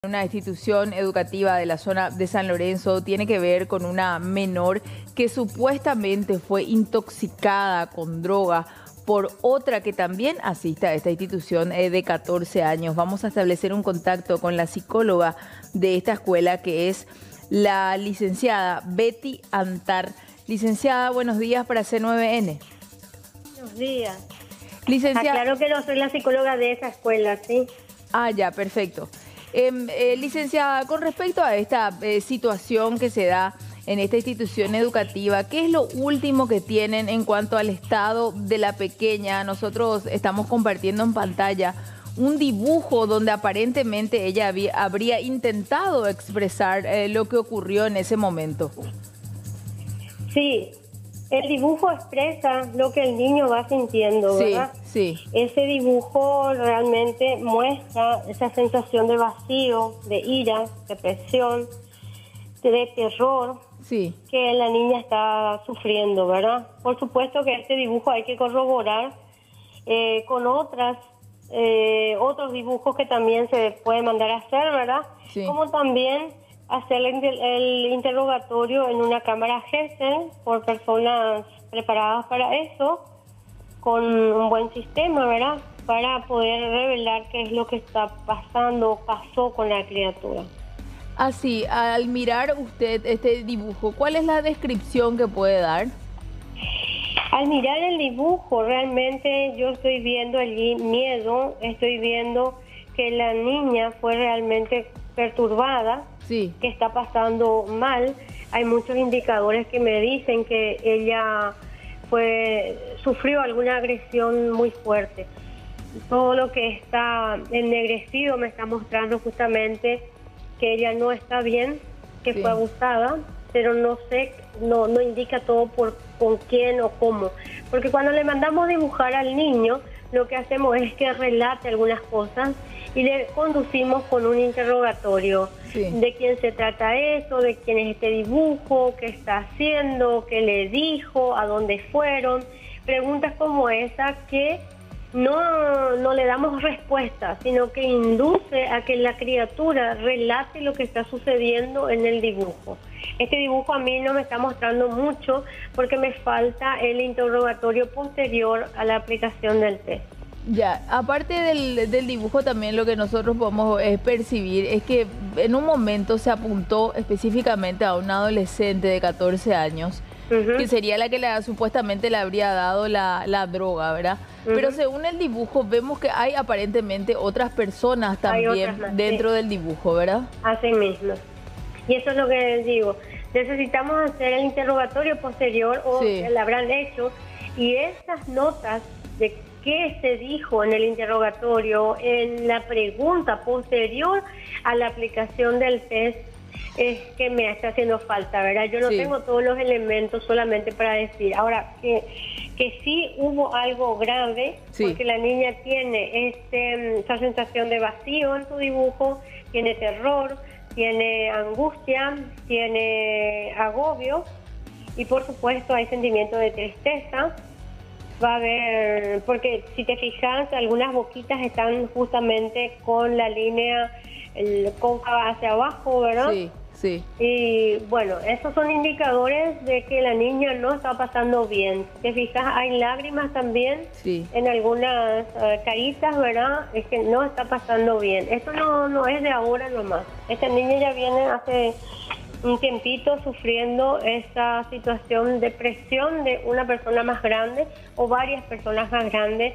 Una institución educativa de la zona de San Lorenzo tiene que ver con una menor que supuestamente fue intoxicada con droga por otra que también asiste a esta institución de 14 años. Vamos a establecer un contacto con la psicóloga de esta escuela, que es la licenciada Betty Antar. Licenciada, buenos días para C9N. Buenos días. Licenciada... Claro que no soy la psicóloga de esa escuela, ¿sí? Ah, ya, perfecto. Licenciada, con respecto a esta situación que se da en esta institución educativa, ¿qué es lo último que tienen en cuanto al estado de la pequeña? Nosotros estamos compartiendo en pantalla un dibujo donde aparentemente ella habría intentado expresar lo que ocurrió en ese momento. Sí, el dibujo expresa lo que el niño va sintiendo, ¿verdad? Sí. Ese dibujo realmente muestra esa sensación de vacío, de ira, de presión, de terror que la niña está sufriendo, ¿verdad? Por supuesto que este dibujo hay que corroborar con otros dibujos que también se puede mandar a hacer, ¿verdad? Sí. Como también hacer el interrogatorio en una cámara GESEL por personas preparadas para eso, con un buen sistema, ¿verdad? Para poder revelar qué es lo que está pasando o pasó con la criatura. Así, al mirar usted este dibujo, ¿cuál es la descripción que puede dar? Al mirar el dibujo, realmente yo estoy viendo allí miedo, estoy viendo que la niña fue realmente perturbada, que está pasando mal. Hay muchos indicadores que me dicen que ella sufrió alguna agresión muy fuerte. Todo lo que está ennegrecido me está mostrando justamente que ella no está bien, que fue abusada, pero no sé, no indica todo con quién o cómo. Porque cuando le mandamos dibujar al niño, lo que hacemos es que relate algunas cosas y le conducimos con un interrogatorio de quién se trata eso, de quién es este dibujo, qué está haciendo, qué le dijo, a dónde fueron. Preguntas como esa que no le damos respuesta, sino que induce a que la criatura relate lo que está sucediendo en el dibujo. Este dibujo a mí no me está mostrando mucho porque me falta el interrogatorio posterior a la aplicación del test. Ya, aparte del dibujo, también lo que nosotros podemos percibir es que en un momento se apuntó específicamente a una adolescente de 14 años, que sería la que supuestamente le habría dado la droga, ¿verdad? Pero según el dibujo vemos que hay aparentemente otras personas también dentro del dibujo, ¿verdad? Así mismo. Y eso es lo que les digo. Necesitamos hacer el interrogatorio posterior, o lo habrán hecho, y esas notas de qué se dijo en el interrogatorio, en la pregunta posterior a la aplicación del test, es que me está haciendo falta, ¿verdad? Yo no tengo todos los elementos solamente para decir. Ahora, que sí hubo algo grave, porque la niña tiene esa sensación de vacío en su dibujo, tiene terror, tiene angustia, tiene agobio, y por supuesto hay sentimiento de tristeza. Va a haber, porque si te fijas, algunas boquitas están justamente con la línea cóncava hacia abajo, ¿verdad? Sí. Y bueno, esos son indicadores de que la niña no está pasando bien. Si te fijas, hay lágrimas también en algunas caritas, ¿verdad? Es que no está pasando bien. Esto no es de ahora nomás. Esta niña ya viene hace un tiempito sufriendo esa situación de presión de una persona más grande o varias personas más grandes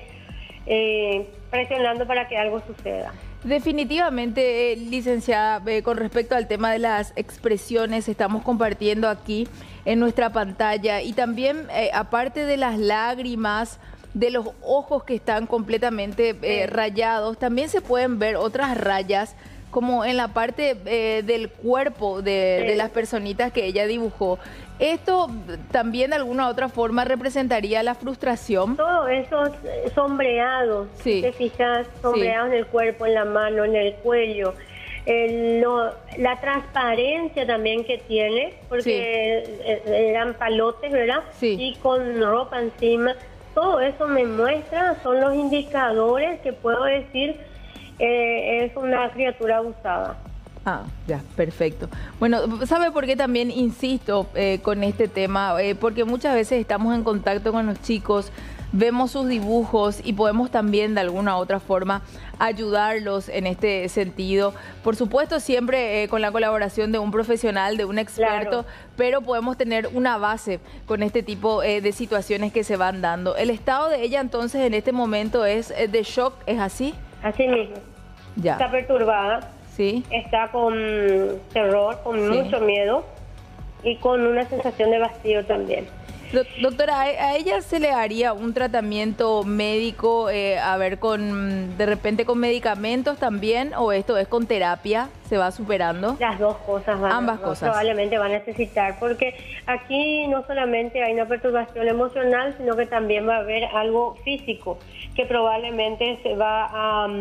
presionando para que algo suceda. Definitivamente, licenciada, con respecto al tema de las expresiones, estamos compartiendo aquí en nuestra pantalla, y también aparte de las lágrimas, de los ojos que están completamente rayados, también se pueden ver otras rayas como en la parte del cuerpo de las personitas que ella dibujó. ¿Esto también de alguna u otra forma representaría la frustración? Todos esos sombreados, si te fijas, sombreados en el cuerpo, en la mano, en el cuello. La transparencia también que tiene, porque eran palotes, ¿verdad? Y con ropa encima. Todo eso me muestra, son los indicadores que puedo decir es una criatura abusada. Ah, ya, perfecto. Bueno, ¿sabe por qué también insisto con este tema? Porque muchas veces estamos en contacto con los chicos, vemos sus dibujos y podemos también de alguna u otra forma ayudarlos en este sentido. Por supuesto, siempre con la colaboración de un profesional, de un experto, claro, pero podemos tener una base con este tipo de situaciones que se van dando. ¿El estado de ella entonces en este momento es de shock? ¿Es así? Así mismo. Ya. Está perturbada. Sí. Está con terror, con mucho miedo y con una sensación de vacío también. Doctora, ¿a ella se le haría un tratamiento médico, de repente con medicamentos también, o esto es con terapia, se va superando? Las dos cosas Ambas cosas. Probablemente va a necesitar, porque aquí no solamente hay una perturbación emocional, sino que también va a haber algo físico, que probablemente se va a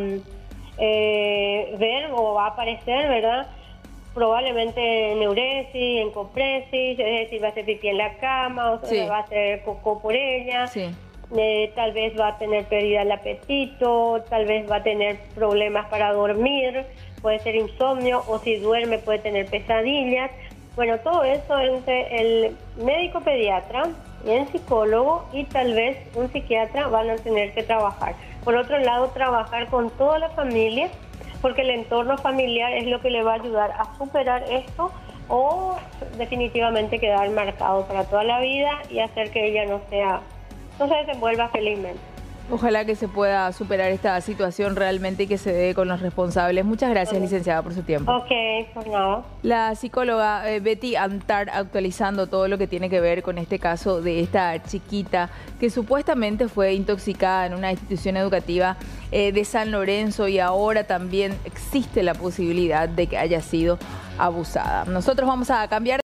ver o va a aparecer, ¿verdad? Probablemente neuresis, encopresis, es decir, va a hacer pipí en la cama, o sea, va a hacer cocó por ella, tal vez va a tener pérdida del apetito, tal vez va a tener problemas para dormir, puede ser insomnio, o si duerme puede tener pesadillas. Bueno, todo eso entre el médico pediatra y el psicólogo y tal vez un psiquiatra van a tener que trabajar. Por otro lado, trabajar con toda la familia, porque el entorno familiar es lo que le va a ayudar a superar esto o definitivamente quedar marcado para toda la vida y hacer que ella no se desenvuelva felizmente. Ojalá que se pueda superar esta situación realmente y que se dé con los responsables. Muchas gracias, licenciada, por su tiempo. Ok, pues nada. La psicóloga Betty Antar actualizando todo lo que tiene que ver con este caso de esta chiquita que supuestamente fue intoxicada en una institución educativa de San Lorenzo y ahora también existe la posibilidad de que haya sido abusada. Nosotros vamos a cambiar